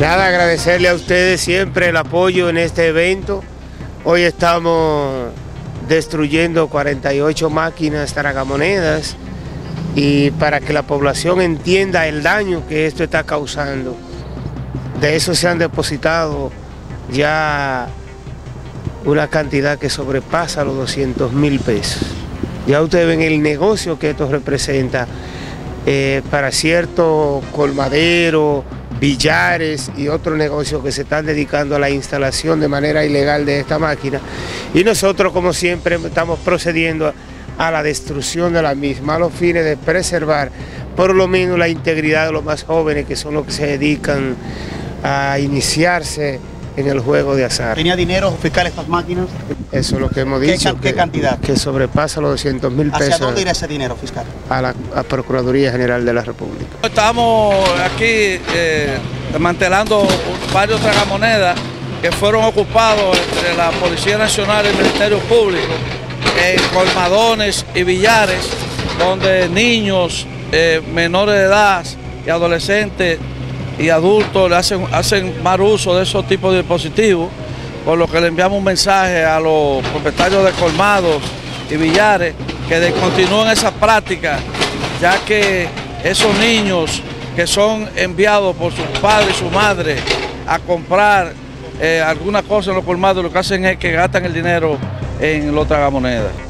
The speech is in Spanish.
Nada, agradecerle a ustedes siempre el apoyo en este evento. Hoy estamos destruyendo 48 máquinas tragamonedas y para que la población entienda el daño que esto está causando. De eso se han depositado ya una cantidad que sobrepasa los 200.000 pesos. Ya ustedes ven el negocio que esto representa para ciertos colmaderos, billares y otros negocios que se están dedicando a la instalación de manera ilegal de esta máquina. Y nosotros, como siempre, estamos procediendo a la destrucción de la misma a los fines de preservar por lo menos la integridad de los más jóvenes, que son los que se dedican a iniciarse en el juego de azar. ¿Tenía dinero fiscal estas máquinas? Eso es lo que hemos dicho. ¿Qué cantidad? Que sobrepasa los 200.000 pesos. ¿Hacia dónde irá ese dinero fiscal? A la Procuraduría General de la República. Estamos aquí desmantelando varios tragamonedas que fueron ocupados entre la Policía Nacional y el Ministerio Público en colmadones y billares, donde niños menores de edad y adolescentes y adultos hacen mal uso de esos tipos de dispositivos, por lo que le enviamos un mensaje a los propietarios de colmados y billares que descontinúen esa práctica, ya que esos niños que son enviados por sus padres y su madre a comprar alguna cosa en los colmados, lo que hacen es que gastan el dinero en los tragamonedas.